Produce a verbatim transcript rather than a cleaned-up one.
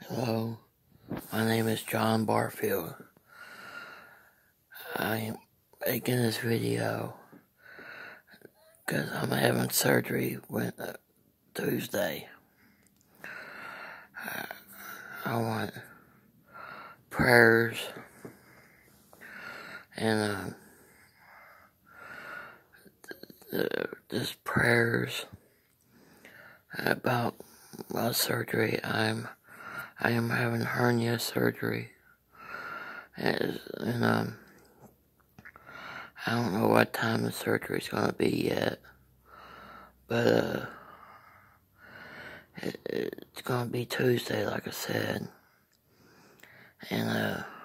Hello, my name is John Barfield. I am making this video because I'm having surgery when, uh, Tuesday. I, I want prayers and uh, th- just prayers about my surgery. I'm I am having hernia surgery, and, and um. I don't know what time the surgery's gonna be yet, but uh, it, it's gonna be Tuesday, like I said, and uh,